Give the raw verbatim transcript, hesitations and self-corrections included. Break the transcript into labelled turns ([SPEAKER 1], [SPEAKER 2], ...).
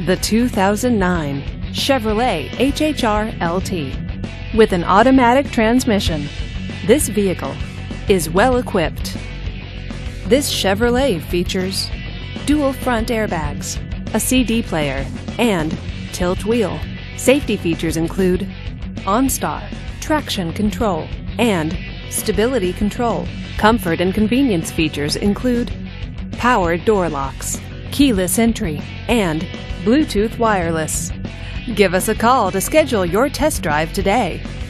[SPEAKER 1] the two thousand nine Chevrolet H H R L T. With an automatic transmission, this vehicle is well equipped. This Chevrolet features dual front airbags, a C D player, and tilt wheel. Safety features include OnStar, traction control, and stability control. Comfort and convenience features include power door locks, keyless entry, and Bluetooth wireless. Give us a call to schedule your test drive today.